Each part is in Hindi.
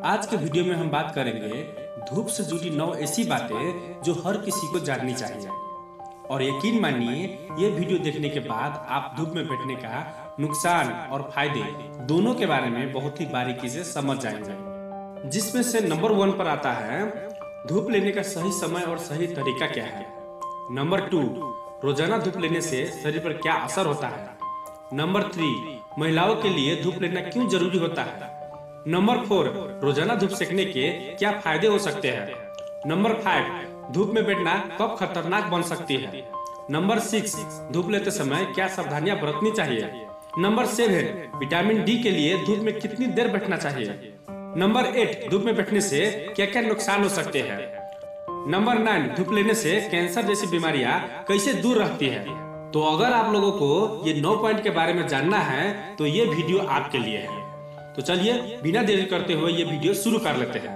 आज के वीडियो में हम बात करेंगे धूप से जुड़ी 9 ऐसी बातें जो हर किसी को जाननी चाहिए। और यकीन मानिए ये वीडियो देखने के बाद आप धूप में बैठने का नुकसान और फायदे दोनों के बारे में बहुत ही बारीकी से समझ जाएंगे। जिसमें से नंबर 1 पर आता है धूप लेने का सही समय और सही तरीका क्या है। नंबर 2, रोजाना धूप लेने से शरीर पर क्या असर होता है। नंबर 3, महिलाओं के लिए धूप लेना क्यों जरूरी होता है। नंबर 4, रोजाना धूप सेकने के क्या फायदे हो सकते हैं। नंबर 5, धूप में बैठना कब खतरनाक बन सकती है। नंबर 6, धूप लेते समय क्या सावधानियां बरतनी चाहिए। नंबर 7, विटामिन डी के लिए धूप में कितनी देर बैठना चाहिए। नंबर 8, धूप में बैठने से क्या क्या नुकसान हो सकते हैं। नंबर 9, धूप लेने से कैंसर जैसी बीमारियां कैसे दूर रहती है। तो अगर आप लोगों को ये 9 पॉइंट के बारे में जानना है तो ये वीडियो आपके लिए है। तो चलिए बिना देरी करते हुए ये वीडियो शुरू कर लेते हैं।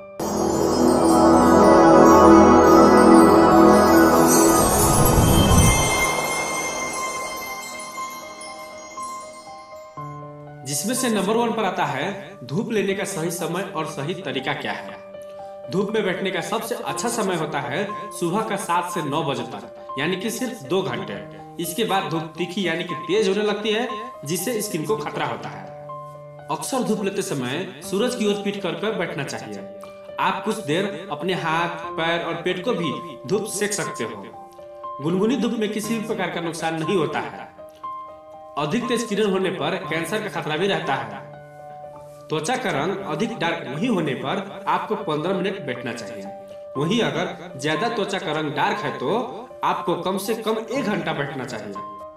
जिसमें से नंबर 1 पर आता है धूप लेने का सही समय और सही तरीका क्या है। धूप में बैठने का सबसे अच्छा समय होता है सुबह का 7 से 9 बजे तक, यानी कि सिर्फ 2 घंटे। इसके बाद धूप तीखी यानी कि तेज होने लगती है, जिससे स्किन को खतरा होता है। अक्सर धूप लेते समय सूरज की ओर पीठ कर बैठना चाहिए। आप कुछ देर अपने हाथ, पैर और पेट को भी धूप सेक सकते हो। गुनगुनी धूप में किसी भी प्रकार का नुकसान नहीं होता है। अधिक तेज किरण होने पर कैंसर का खतरा भी रहता है। त्वचा का रंग अधिक डार्क नहीं होने पर आपको 15 मिनट बैठना चाहिए। वहीं अगर ज्यादा त्वचा का रंग डार्क है तो आपको कम से कम 1 घंटा बैठना चाहिए।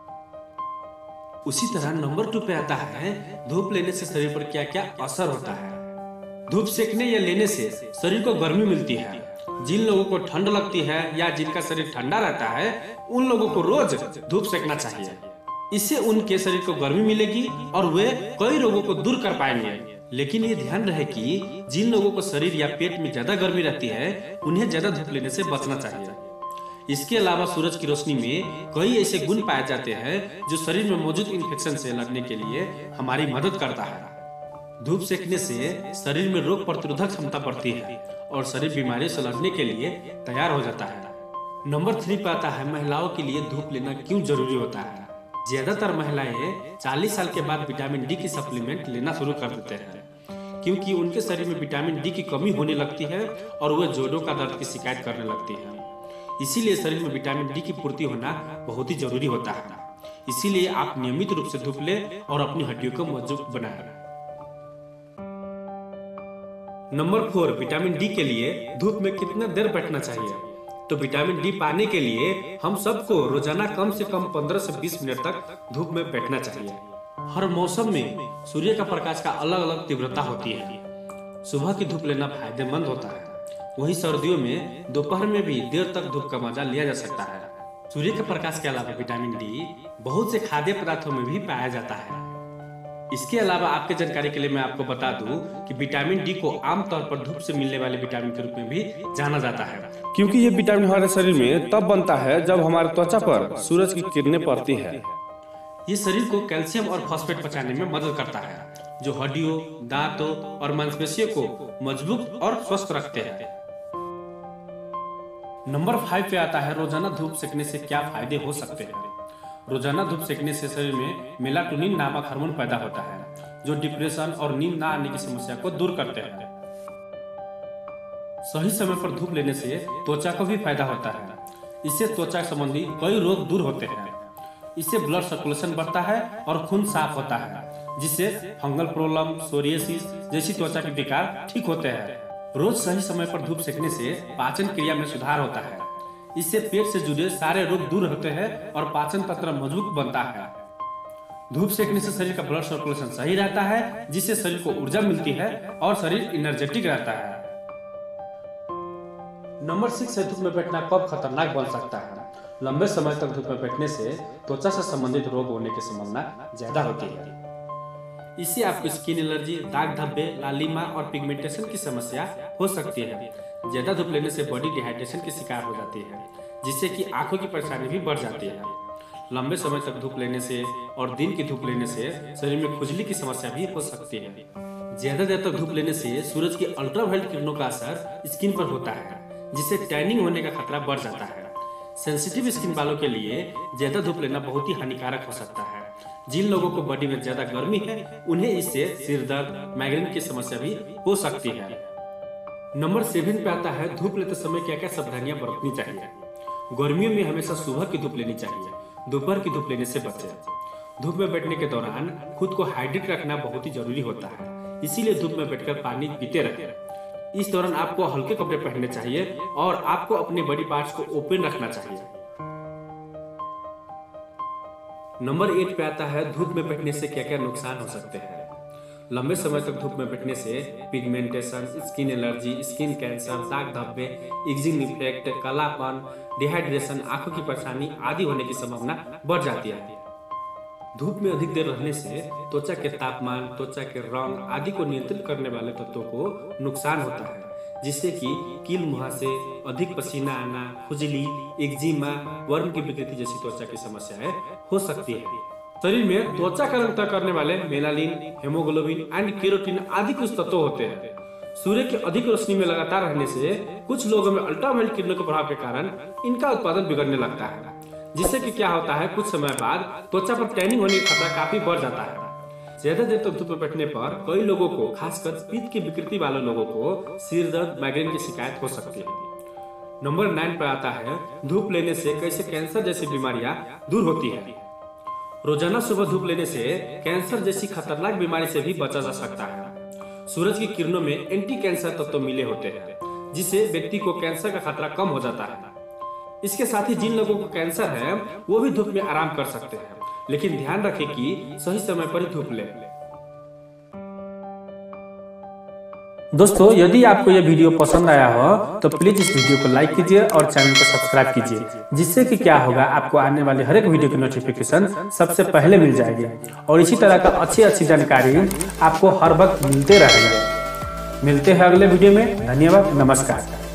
उसी तरह नंबर 2 पे आता है धूप लेने से शरीर पर क्या क्या असर होता है। धूप सेकने या लेने से शरीर को गर्मी मिलती है। जिन लोगों को ठंड लगती है या जिनका शरीर ठंडा रहता है उन लोगों को रोज धूप सेकना चाहिए। इससे उनके शरीर को गर्मी मिलेगी और वे कई रोगों को दूर कर पाएंगे। लेकिन ये ध्यान रहे कि जिन लोगों को शरीर या पेट में ज्यादा गर्मी रहती है उन्हें ज्यादा धूप लेने से बचना चाहिए। इसके अलावा सूरज की रोशनी में कई ऐसे गुण पाए जाते हैं जो शरीर में मौजूद इन्फेक्शन से लड़ने के लिए हमारी मदद करता है। धूप सेकने से शरीर में रोग प्रतिरोधक क्षमता बढ़ती है और शरीर बीमारियों से लड़ने के लिए तैयार हो जाता है। नंबर 3 पे आता है महिलाओं के लिए धूप लेना क्यों जरूरी होता है। ज्यादातर महिलाएं 40 साल के बाद विटामिन डी की सप्लीमेंट लेना शुरू कर देते हैं, क्योंकि उनके शरीर में विटामिन डी की कमी होने लगती है और वे जोड़ों का दर्द की शिकायत करने लगती है। इसीलिए शरीर में विटामिन डी की पूर्ति होना बहुत ही जरूरी होता है। इसीलिए आप नियमित रूप से धूप लें और अपनी हड्डियों को मजबूत बनाएं। नंबर 4, विटामिन डी के लिए धूप में कितना देर बैठना चाहिए। तो विटामिन डी पाने के लिए हम सबको रोजाना कम से कम 15 से 20 मिनट तक धूप में बैठना चाहिए। हर मौसम में सूर्य का प्रकाश का अलग अलग तीव्रता होती है। सुबह की धूप लेना फायदेमंद होता है। वहीं सर्दियों में दोपहर में भी देर तक धूप का मजा लिया जा सकता है। सूर्य के प्रकाश के अलावा विटामिन डी बहुत से खाद्य पदार्थों में भी पाया जाता है। इसके अलावा आपके जानकारी के लिए मैं आपको बता दूं कि विटामिन डी को आमतौर पर धूप से मिलने वाले विटामिन के रूप में भी जाना जाता है, क्योंकि ये विटामिन हमारे शरीर में तब बनता है जब हमारे त्वचा पर सूरज की किरणें पड़ती है। ये शरीर को कैल्शियम और फॉस्फेट पचाने में मदद करता है, जो हड्डियों, दांतों और मांसपेशियों को मजबूत और स्वस्थ रखते हैं। नंबर 5 पे आता है रोजाना धूप सेकने से क्या फायदे हो सकते हैं। रोजाना धूप सेकने से शरीर में मेलाटोनिन नामक हार्मोन पैदा होता है, जो डिप्रेशन और नींद ना आने की समस्या को दूर करते हैं। सही समय पर धूप लेने से त्वचा को भी फायदा होता है। इससे त्वचा संबंधी कई रोग दूर होते हैं। इससे ब्लड सर्कुलेशन बढ़ता है और खून साफ होता है, जिससे फंगल प्रॉब्लम, सोरियासिस जैसी त्वचा के विकार ठीक होते हैं। रोज सही समय पर धूप सेकने से पाचन क्रिया में सुधार होता है। इससे पेट से जुड़े सारे रोग दूर होते हैं और पाचन तंत्र मजबूत बनता है। धूप सेकने से शरीर का ब्लड सर्कुलेशन सही रहता है, जिससे शरीर को ऊर्जा मिलती है और शरीर एनर्जेटिक रहता है। नंबर 6 है धूप में बैठना कब खतरनाक बन सकता है। लंबे समय तक धूप में बैठने से त्वचा से संबंधित रोग होने की संभावना ज्यादा होती है। इससे आपको स्किन एलर्जी, दाग धब्बे, लालिमा और पिगमेंटेशन की समस्या हो सकती है। ज्यादा धूप लेने से बॉडी डिहाइड्रेशन की शिकार हो जाती है, जिससे कि आंखों की परेशानी भी बढ़ जाती है। लंबे समय तक धूप लेने से और दिन की धूप लेने से शरीर में खुजली की समस्या भी हो सकती है। ज्यादा देर तक धूप लेने से सूरज की अल्ट्रावायलेट किरणों का असर स्किन पर होता है, जिससे टैनिंग होने का खतरा बढ़ जाता है। सेंसिटिव स्किन वालों के लिए ज्यादा धूप लेना बहुत ही हानिकारक हो सकता है। जिन लोगों को बॉडी में ज्यादा गर्मी है, उन्हें इससे सिर दर्द, माइग्रेन की समस्या भी हो सकती है। नंबर 7 पे आता है धूप लेते समय क्या क्या सावधानियां बरतनी चाहिए। गर्मियों में हमेशा सुबह की धूप लेनी चाहिए, दोपहर की धूप लेने से बचें। धूप में बैठने के दौरान खुद को हाइड्रेट रखना बहुत ही जरूरी होता है, इसीलिए धूप में बैठकर पानी पीते रहें। इस दौरान आपको हल्के कपड़े पहनने चाहिए और आपको अपने बॉडी पार्ट्स को ओपन रखना चाहिए। नंबर 8 पे आता है धूप में बैठने से क्या क्या नुकसान हो सकते हैं। लंबे समय तक धूप में बैठने से pigmentation, skin allergy, skin cancer, दाग धब्बे, इचिंग इफेक्ट, कालापन, डिहाइड्रेशन, आंखों की परेशानी आदि होने की संभावना बढ़ जाती है। धूप में अधिक देर रहने से त्वचा के तापमान, त्वचा के रंग आदि को नियंत्रित करने वाले तत्वों को नुकसान होता है, जिससे कि कील मुहासे, अधिक पसीना आना, खुजली, एक्जिमा, वर्म की विकृति जैसी त्वचा की समस्याएं हो सकती है। शरीर में त्वचा का रंग तय करने वाले मेलानिन, हेमोग्लोबिन एंड केरोटिन आदि कुछ तत्व होते हैं। सूर्य की अधिक रोशनी में लगातार रहने से कुछ लोगों में अल्ट्रावायलेट किरणों के प्रभाव के कारण इनका उत्पादन बिगड़ने लगता है, जिससे कि क्या होता है, कुछ समय बाद त्वचा पर टैनिंग होने का खतरा काफी बढ़ जाता है। ज्यादा देर तक धूप में बैठने पर कई लोगों को, खासकर पित्त की विकृति वाले लोगों को सिर दर्द, माइग्रेन की शिकायत हो सकती है। नंबर 9 पर आता है धूप लेने से कैसे कैंसर जैसी बीमारियां दूर होती है। रोजाना सुबह धूप लेने से कैंसर जैसी खतरनाक बीमारी से भी बचा जा सकता है। सूरज की किरणों में एंटी कैंसर तत्व मिले होते हैं, जिससे व्यक्ति को कैंसर का खतरा कम हो जाता है। इसके साथ ही जिन लोगों को कैंसर है वो भी धूप में आराम कर सकते हैं, लेकिन ध्यान रखें कि सही समय पर ही धूप लें। दोस्तों, यदि आपको यह वीडियो पसंद आया हो तो प्लीज इस वीडियो को लाइक कीजिए और चैनल को सब्सक्राइब कीजिए, जिससे कि क्या होगा, आपको आने वाले हर एक वीडियो की नोटिफिकेशन सबसे पहले मिल जाएगी और इसी तरह का अच्छी जानकारी आपको हर वक्त मिलते रहेगा। मिलते हैं अगले वीडियो में। धन्यवाद, नमस्कार।